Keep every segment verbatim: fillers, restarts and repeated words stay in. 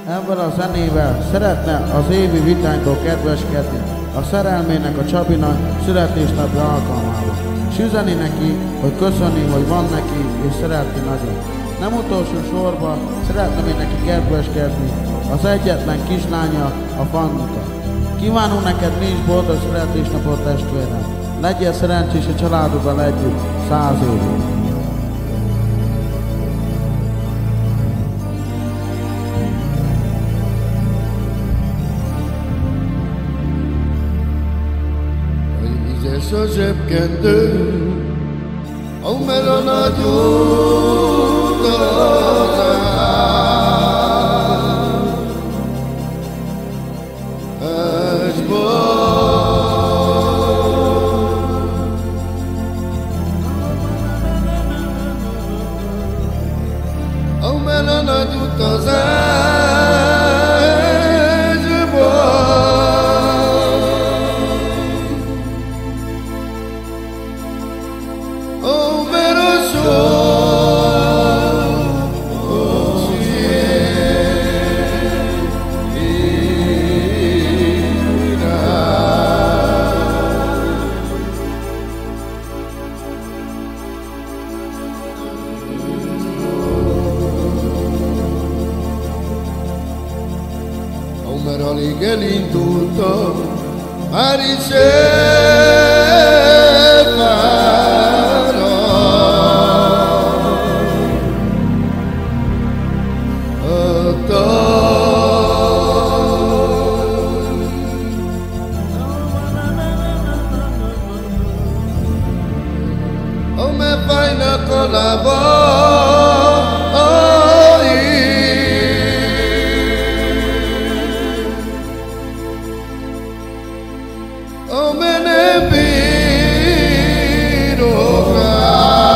Ebben a zenével szeretne az évi vitánkról kedveskedni a szerelmének, a Csabinak születésnapi alkalmával. És üzeni neki, hogy köszöni, hogy van neki, és szeretni nagyon. Nem utolsó sorban szeretném én neki kedveskedni az egyetlen kislánya, a Fannika. Kívánunk neked mi is boldog születésnapot, testvérem. Legyél szerencsés a családoddal együtt száz évig. És a zsebkendő, amely a nagy mert alig elindultam, már is elfáradt. A taj, amely fájnak a lábam, amely nem bírok rá.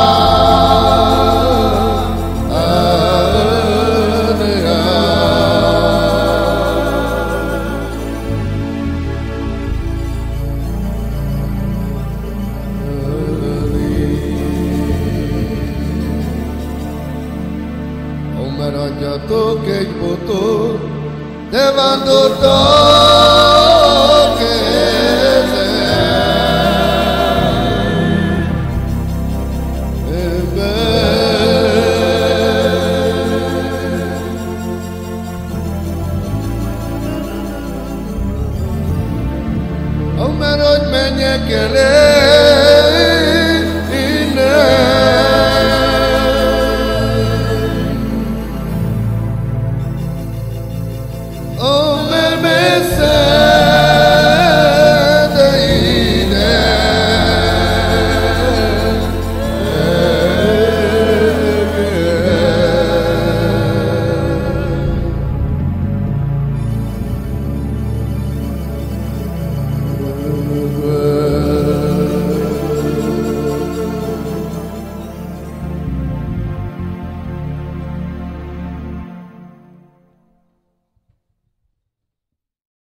Ó, mert adjatok egy botot, de vándortak mert hogy menjek el